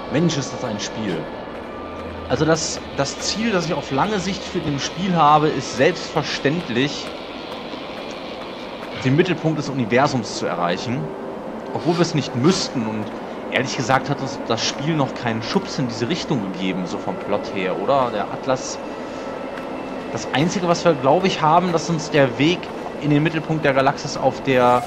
Mensch, ist das ein Spiel. Also das Ziel, das ich auf lange Sicht für dem Spiel habe, ist selbstverständlich, den Mittelpunkt des Universums zu erreichen. Obwohl wir es nicht müssten. Und ehrlich gesagt hat uns das Spiel noch keinen Schubs in diese Richtung gegeben, so vom Plot her, oder? Der Atlas. Das Einzige, was wir, glaube ich, haben, dass uns der Weg in den Mittelpunkt der Galaxis auf der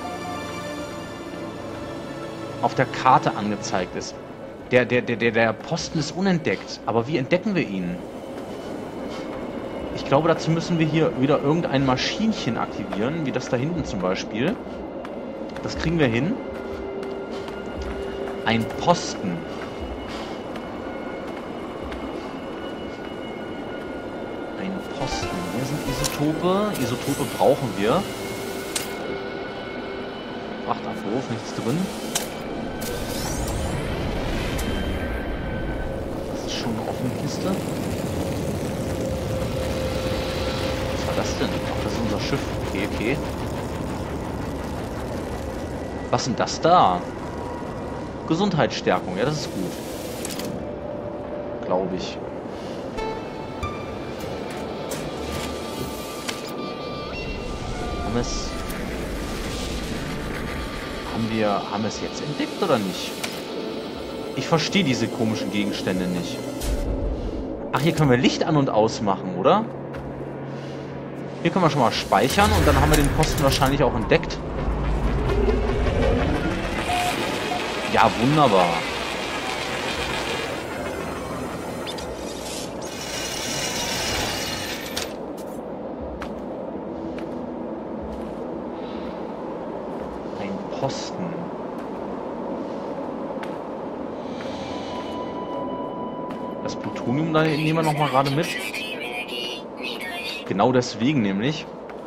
Karte angezeigt ist. Der Posten ist unentdeckt. Aber wie entdecken wir ihn? Ich glaube, dazu müssen wir hier wieder irgendein Maschinchen aktivieren, wie das da hinten zum Beispiel. Das kriegen wir hin. Ein Posten. Ein Posten. Hier sind Isotope. Isotope brauchen wir. Frachtabwurf, nichts drin. Das ist schon eine offene Kiste. Was war das denn? Ach, das ist unser Schiff. Okay, okay. Was ist denn das da? Gesundheitsstärkung, ja, das ist gut. Glaube ich. Haben wir es jetzt entdeckt oder nicht? Ich verstehe diese komischen Gegenstände nicht. Ach, hier können wir Licht an- und ausmachen, oder? Hier können wir schon mal speichern und dann haben wir den Posten wahrscheinlich auch entdeckt. Ja, wunderbar. Ein Posten. Das Plutonium da nehmen wir nochmal gerade mit. Genau deswegen nämlich.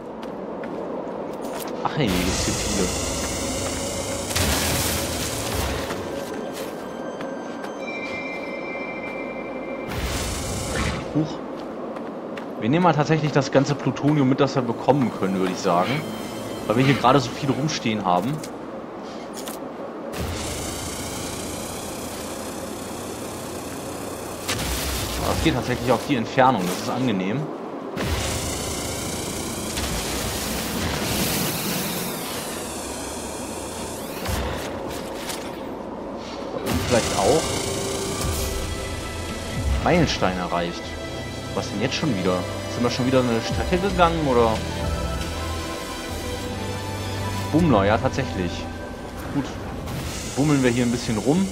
Ach hey, hier gibt's hier viele. Huch. Wir nehmen mal tatsächlich das ganze Plutonium mit, das wir bekommen können, würde ich sagen. Weil wir hier gerade so viel rumstehen haben. Aber das geht tatsächlich auf die Entfernung, das ist angenehm. Und vielleicht auch. Meilenstein erreicht. Was denn jetzt schon wieder? Sind wir schon wieder eine Strecke gegangen, oder? Bummler, ja, tatsächlich. Gut. Bummeln wir hier ein bisschen rum.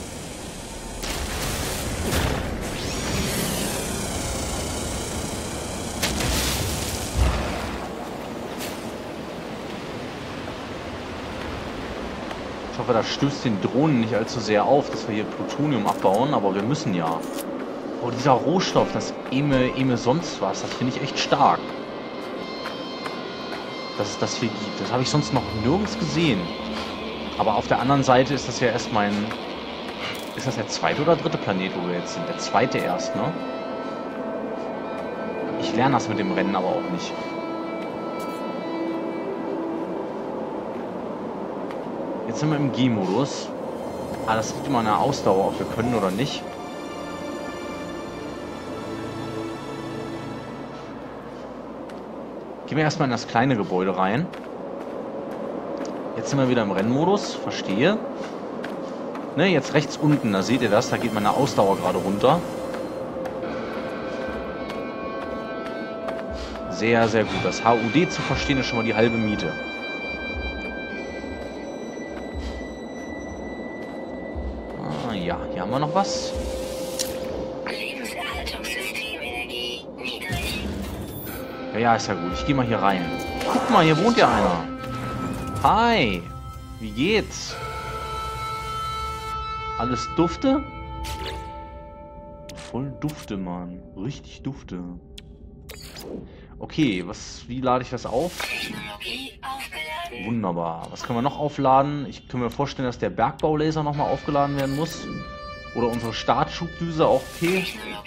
Ich hoffe, das stößt den Drohnen nicht allzu sehr auf, dass wir hier Plutonium abbauen, aber wir müssen ja. Oh, dieser Rohstoff, das Eme sonst was, das finde ich echt stark. Dass es das hier gibt. Das habe ich sonst noch nirgends gesehen. Aber auf der anderen Seite ist das ja erst mein... Ist das der zweite oder dritte Planet, wo wir jetzt sind? Der zweite erst, ne? Ich lerne das mit dem Rennen aber auch nicht. Jetzt sind wir im G-Modus. Ah, das liegt immer an der Ausdauer, ob wir können oder nicht. Gehen wir erstmal in das kleine Gebäude rein. Jetzt sind wir wieder im Rennmodus, verstehe. Ne, jetzt rechts unten, da seht ihr das, da geht meine Ausdauer gerade runter. Sehr, sehr gut. Das HUD zu verstehen ist schon mal die halbe Miete. Ah ja, hier haben wir noch was. Ja, ist ja gut. Ich gehe mal hier rein. Guck mal, hier wohnt ja einer. Hi. Wie geht's? Alles Dufte? Voll Dufte, Mann. Richtig Dufte. Okay, wie lade ich das auf? Wunderbar. Was können wir noch aufladen? Ich kann mir vorstellen, dass der Bergbaulaser nochmal aufgeladen werden muss. Oder unsere Startschubdüse auch okay.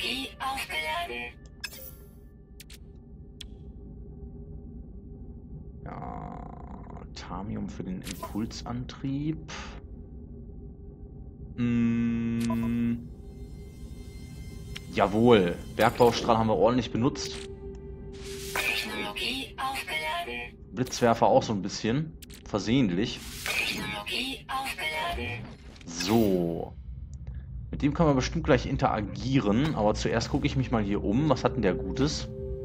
Ja, Thamium für den Impulsantrieb. Jawohl, Bergbaustrahl haben wir ordentlich benutzt. Technologie aufgeladen. Blitzwerfer auch so ein bisschen. Versehentlich. Technologie aufgeladen. So. Mit dem können wir bestimmt gleich interagieren. Aber zuerst gucke ich mich mal hier um. Was hat denn der Gutes?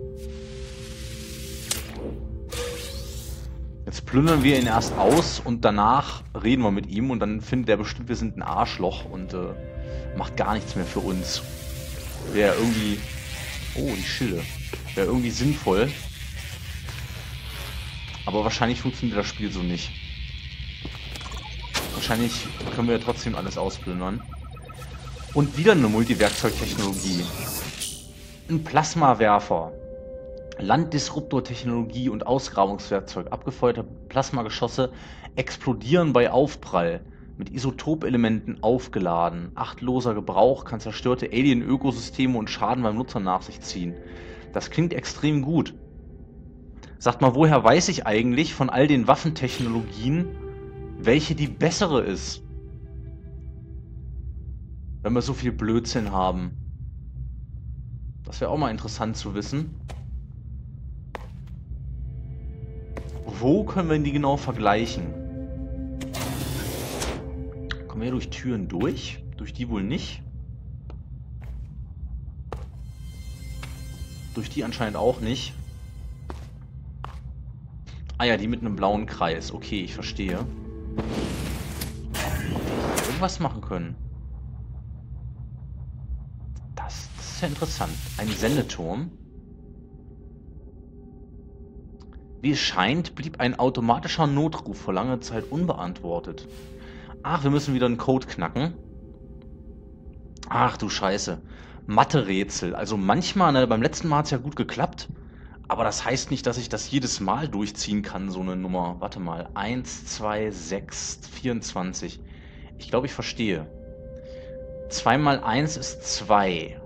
Jetzt plündern wir ihn erst aus und danach reden wir mit ihm. Und dann findet er bestimmt, wir sind ein Arschloch und macht gar nichts mehr für uns. Wäre irgendwie... Oh, die Schilde. Wäre irgendwie sinnvoll. Aber wahrscheinlich funktioniert das Spiel so nicht. Wahrscheinlich können wir ja trotzdem alles ausplündern. Und wieder eine Multiwerkzeugtechnologie. Ein Plasmawerfer. Landdisruptor-Technologie und Ausgrabungswerkzeug. Abgefeuerte Plasmageschosse explodieren bei Aufprall. Mit Isotopelementen aufgeladen. Achtloser Gebrauch kann zerstörte Alien-Ökosysteme und Schaden beim Nutzer nach sich ziehen. Das klingt extrem gut. Sagt mal, woher weiß ich eigentlich von all den Waffentechnologien, welche die bessere ist? Wenn wir so viel Blödsinn haben. Das wäre auch mal interessant zu wissen. Wo können wir die genau vergleichen? Kommen wir durch Türen durch? Durch die wohl nicht. Durch die anscheinend auch nicht. Ah ja, die mit einem blauen Kreis. Okay, ich verstehe. Irgendwas machen können. Das ist ja interessant. Ein Sendeturm. Wie es scheint, blieb ein automatischer Notruf vor langer Zeit unbeantwortet. Ach, wir müssen wieder einen Code knacken. Ach du Scheiße. Mathe-Rätsel. Also manchmal, ne, beim letzten Mal hat es ja gut geklappt. Aber das heißt nicht, dass ich das jedes Mal durchziehen kann, so eine Nummer. Warte mal. 1, 2, 6, 24. Ich glaube, ich verstehe. 2 mal 1 ist 2.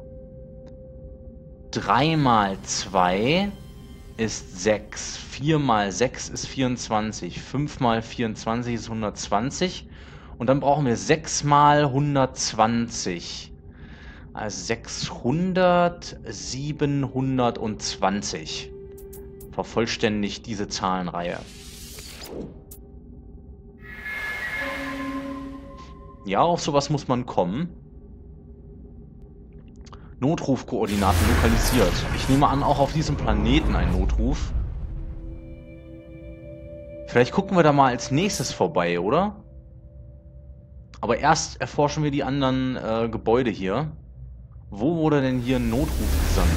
3 mal 2 ist 6. 4 mal 6 ist 24. 5 mal 24 ist 120. Und dann brauchen wir 6 mal 120. Also 600, 720. Vervollständigt diese Zahlenreihe. Ja, auf sowas muss man kommen. Notrufkoordinaten lokalisiert. Ich nehme an, auch auf diesem Planeten ein Notruf. Vielleicht gucken wir da mal als nächstes vorbei, oder? Aber erst erforschen wir die anderen Gebäude hier. Wo wurde denn hier ein Notruf gesandt?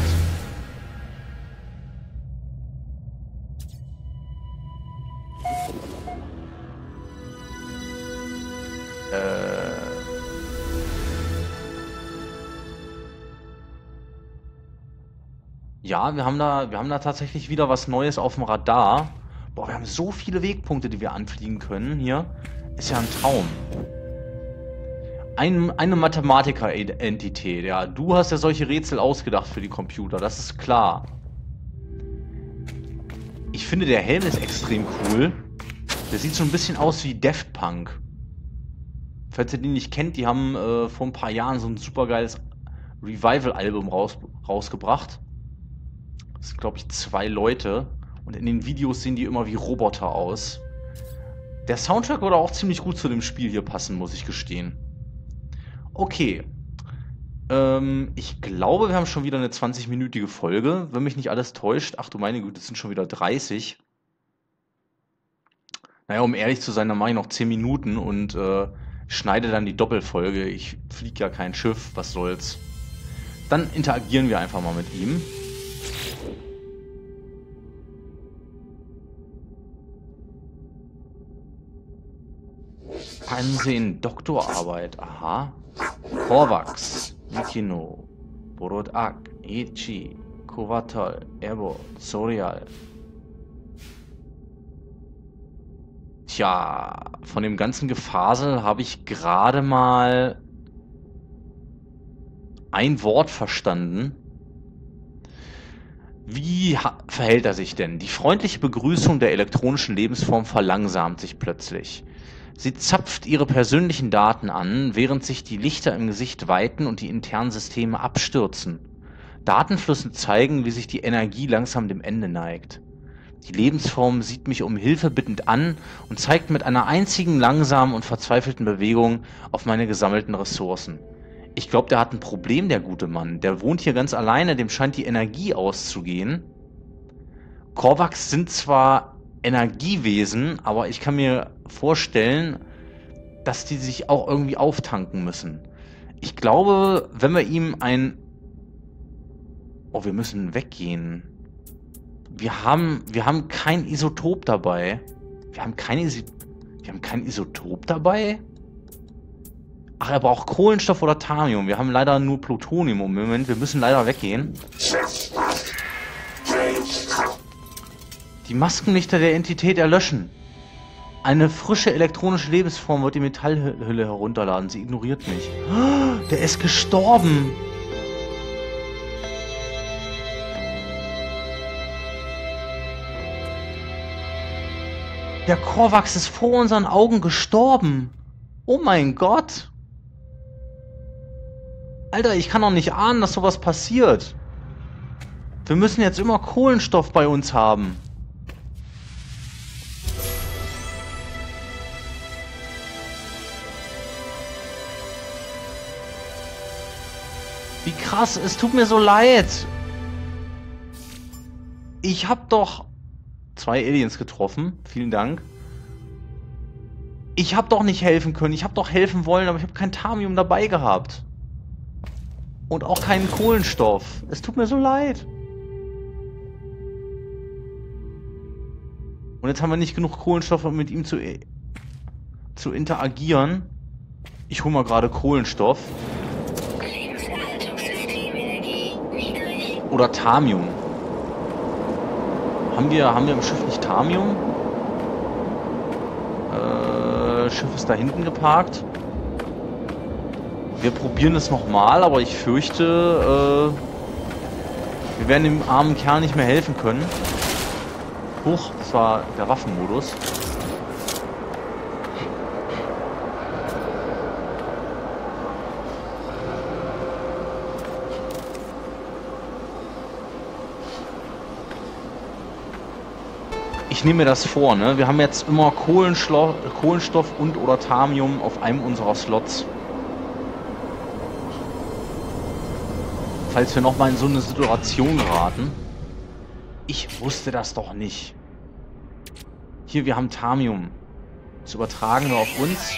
Ja, wir haben da tatsächlich wieder was Neues auf dem Radar. Boah, wir haben so viele Wegpunkte, die wir anfliegen können hier. Ist ja ein Traum. Eine Mathematiker-Entität, ja. Du hast ja solche Rätsel ausgedacht für die Computer, das ist klar. Ich finde, der Helm ist extrem cool. Der sieht so ein bisschen aus wie Daft Punk. Falls ihr den nicht kennt, die haben vor ein paar Jahren so ein supergeiles Revival-Album rausgebracht. Das sind, glaube ich, 2 Leute. Und in den Videos sehen die immer wie Roboter aus. Der Soundtrack würde auch ziemlich gut zu dem Spiel hier passen, muss ich gestehen. Okay. Ich glaube, wir haben schon wieder eine 20-minütige Folge, wenn mich nicht alles täuscht. Ach du meine Güte, es sind schon wieder 30. Naja, um ehrlich zu sein, dann mache ich noch 10 Minuten und schneide dann die Doppelfolge. Ich fliege ja kein Schiff, was soll's. Dann interagieren wir einfach mal mit ihm. Ansehen, Doktorarbeit, aha. Korvax, Mikino, Borodak, Ichi, Kovatal, Ebo, Sorial. Tja, von dem ganzen Gefasel habe ich gerade mal ein Wort verstanden. Wie verhält er sich denn? Die freundliche Begrüßung der elektronischen Lebensform verlangsamt sich plötzlich. Sie zapft ihre persönlichen Daten an, während sich die Lichter im Gesicht weiten und die internen Systeme abstürzen. Datenflüsse zeigen, wie sich die Energie langsam dem Ende neigt. Die Lebensform sieht mich um Hilfe bittend an und zeigt mit einer einzigen langsamen und verzweifelten Bewegung auf meine gesammelten Ressourcen. Ich glaube, der hat ein Problem, der gute Mann. Der wohnt hier ganz alleine, dem scheint die Energie auszugehen. Korvax sind zwar Energiewesen, aber ich kann mir vorstellen, dass die sich auch irgendwie auftanken müssen. Ich glaube, wenn wir ihm ein... Oh, wir müssen weggehen. Wir haben kein Isotop dabei. Wir haben kein Isotop dabei? Ach, er braucht Kohlenstoff oder Thallium. Wir haben leider nur Plutonium im Moment. Wir müssen leider weggehen. Die Maskenlichter der Entität erlöschen. Eine frische elektronische Lebensform wird die Metallhülle herunterladen. Sie ignoriert mich. Der ist gestorben. Der Korvax ist vor unseren Augen gestorben. Oh mein Gott. Alter, ich kann doch nicht ahnen, dass sowas passiert. Wir müssen jetzt immer Kohlenstoff bei uns haben. Wie krass, es tut mir so leid. Ich hab doch 2 Aliens getroffen. Vielen Dank. Ich hab doch nicht helfen können. Ich hab doch helfen wollen, aber ich habe kein Thallium dabei gehabt. Und auch keinen Kohlenstoff. Es tut mir so leid. Und jetzt haben wir nicht genug Kohlenstoff, um mit ihm zu interagieren. Ich hole mal gerade Kohlenstoff. Oder Thallium. Haben wir im Schiff nicht Thallium? Schiff ist da hinten geparkt. Wir probieren es nochmal, aber ich fürchte, wir werden dem armen Kerl nicht mehr helfen können. Huch, das war der Waffenmodus. Ich nehme mir das vor, ne? Wir haben jetzt immer Kohlenstoff und oder Thallium auf einem unserer Slots. Falls wir nochmal in so eine Situation geraten. Ich wusste das doch nicht. Hier, wir haben Thallium. Das übertragen wir auf uns.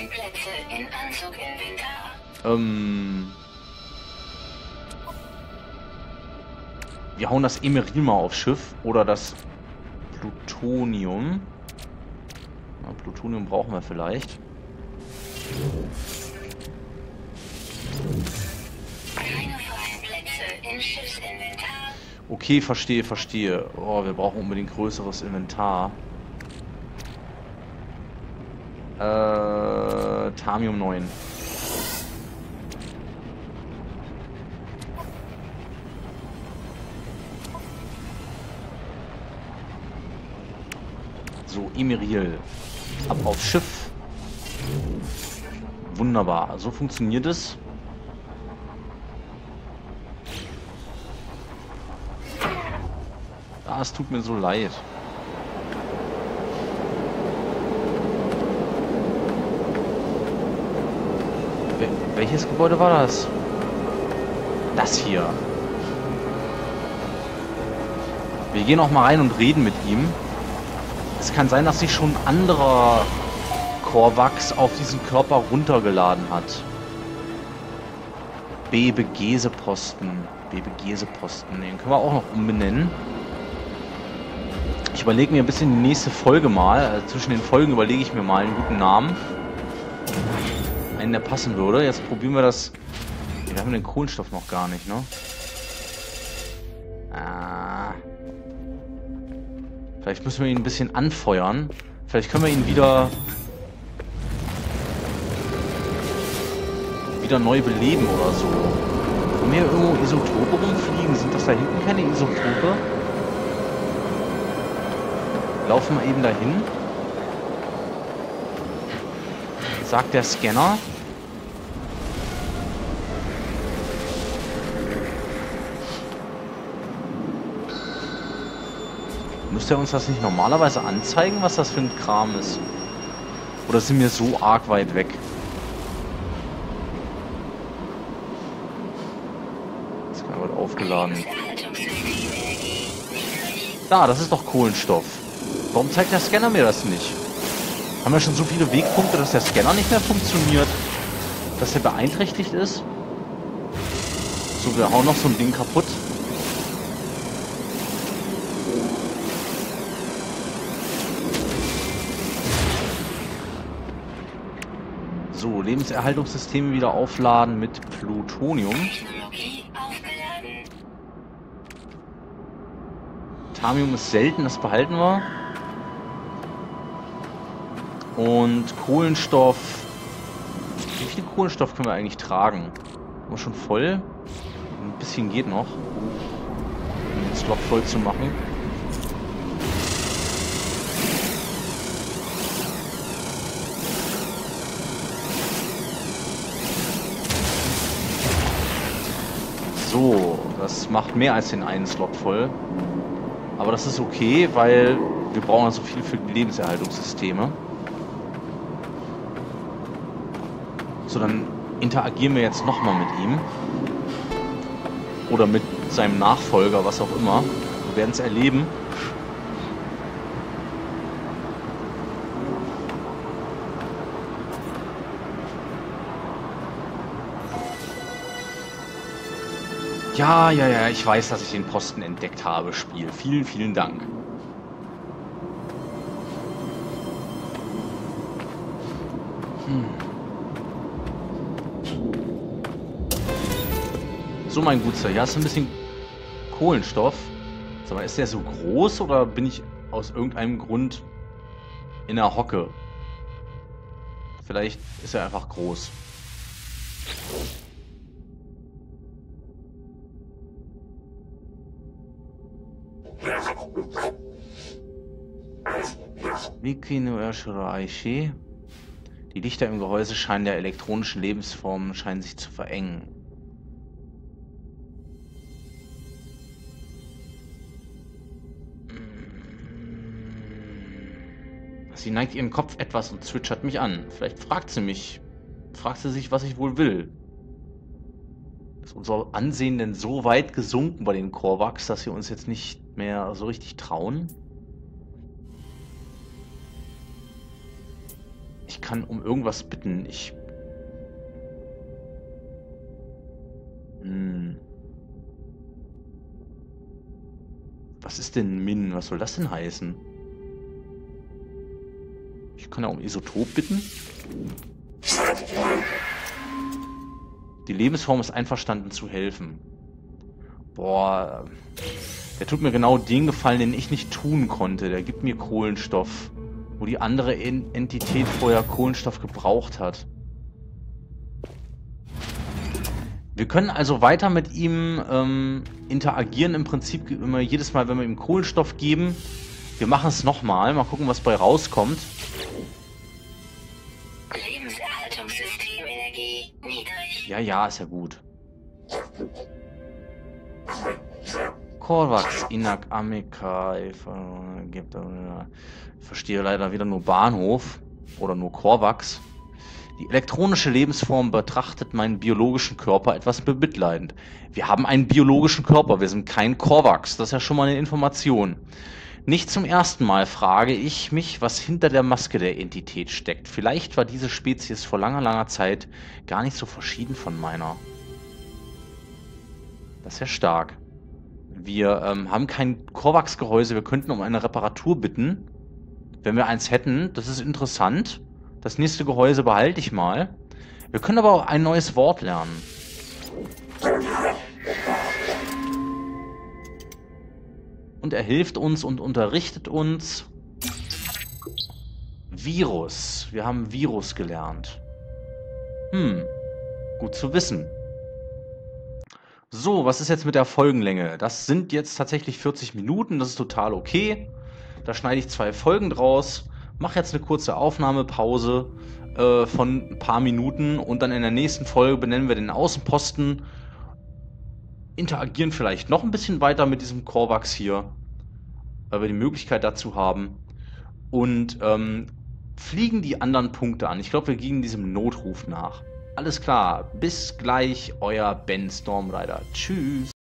Wir hauen das Emeril mal aufs Schiff. Oder das Plutonium. Na, Plutonium brauchen wir vielleicht. Okay, verstehe. Oh, wir brauchen unbedingt größeres Inventar. Thallium 9. So, Emeril. Ab aufs Schiff. Wunderbar. So funktioniert es. Ah, es tut mir so leid. Welches Gebäude war das? Das hier. Wir gehen auch mal rein und reden mit ihm. Es kann sein, dass sich schon ein anderer Korvax auf diesen Körper runtergeladen hat. Bebegeseposten. Den können wir auch noch umbenennen. Ich überlege mir ein bisschen die nächste Folge mal. Zwischen den Folgen überlege ich mir mal einen guten Namen. Einen, der passen würde. Jetzt probieren wir das. Wir haben den Kohlenstoff noch gar nicht, ne? Vielleicht müssen wir ihn ein bisschen anfeuern. Vielleicht können wir ihn wieder neu beleben oder so. Können wir irgendwo Isotope rumfliegen? Sind das da hinten keine Isotope? Laufen wir eben dahin. sagt der Scanner? Müsste er uns das nicht normalerweise anzeigen, was das für ein Kram ist? Oder sind wir so arg weit weg? Das wird aufgeladen. Da, das ist doch Kohlenstoff. Warum zeigt der Scanner mir das nicht? Haben wir schon so viele Wegpunkte, dass der Scanner nicht mehr funktioniert? Dass er beeinträchtigt ist? So, wir hauen noch so ein Ding kaputt. So, Lebenserhaltungssysteme wieder aufladen mit Plutonium. Thamium ist selten, das behalten wir. Und Kohlenstoff. Wie viel Kohlenstoff können wir eigentlich tragen? Sind wir schon voll? Ein bisschen geht noch, um den Slot voll zu machen. So, das macht mehr als den einen Slot voll. Aber das ist okay, weil wir brauchen so viel für die Lebenserhaltungssysteme. So, dann interagieren wir jetzt nochmal mit ihm. Oder mit seinem Nachfolger, was auch immer. Wir werden es erleben. Ja, ich weiß, dass ich den Posten entdeckt habe, Spiel. Vielen, vielen Dank. So, mein Guter, hier hast du ein bisschen Kohlenstoff. Sag mal, ist der so groß oder bin ich aus irgendeinem Grund in der Hocke? Vielleicht ist er einfach groß. Die Lichter im Gehäuse scheinen der elektronischen Lebensformen scheinen sich zu verengen. Sie neigt ihren Kopf etwas und zwitschert mich an. Vielleicht fragt sie sich, was ich wohl will. Ist unser Ansehen denn so weit gesunken bei den Korvax, dass wir uns jetzt nicht mehr so richtig trauen? Ich kann um irgendwas bitten. Was ist denn Min? Was soll das denn heißen? Ich kann ja um Isotop bitten. Die Lebensform ist einverstanden zu helfen. Boah, der tut mir genau den Gefallen, den ich nicht tun konnte. Der gibt mir Kohlenstoff, wo die andere Entität vorher Kohlenstoff gebraucht hat. Wir können also weiter mit ihm interagieren, im Prinzip immer jedes Mal, wenn wir ihm Kohlenstoff geben. Wir machen es nochmal, mal gucken, was bei rauskommt. Lebenserhaltungssystem-Energie niedrig. Ja, ist ja gut. Korvax, Inak, Amika, gibt verstehe leider wieder nur Bahnhof oder nur Korvax. Die elektronische Lebensform betrachtet meinen biologischen Körper etwas bemitleidend. Wir haben einen biologischen Körper, wir sind kein Korvax, das ist ja schon mal eine Information. Nicht zum ersten Mal frage ich mich, was hinter der Maske der Entität steckt. Vielleicht war diese Spezies vor langer, langer Zeit gar nicht so verschieden von meiner. Das ist ja stark. Wir haben kein Korvax-Gehäuse, wir könnten um eine Reparatur bitten. Wenn wir eins hätten, das ist interessant. Das nächste Gehäuse behalte ich mal. Wir können aber auch ein neues Wort lernen. Und er hilft uns und unterrichtet uns. Virus. Wir haben Virus gelernt. Gut zu wissen. So, was ist jetzt mit der Folgenlänge? Das sind jetzt tatsächlich 40 Minuten, das ist total okay. Da schneide ich 2 Folgen draus. mache jetzt eine kurze Aufnahmepause von ein paar Minuten und dann in der nächsten Folge benennen wir den Außenposten, interagieren vielleicht noch ein bisschen weiter mit diesem Korvax hier, weil wir die Möglichkeit dazu haben und fliegen die anderen Punkte an. Ich glaube, wir gehen diesem Notruf nach. Alles klar, bis gleich, euer Ben Stormrider. Tschüss.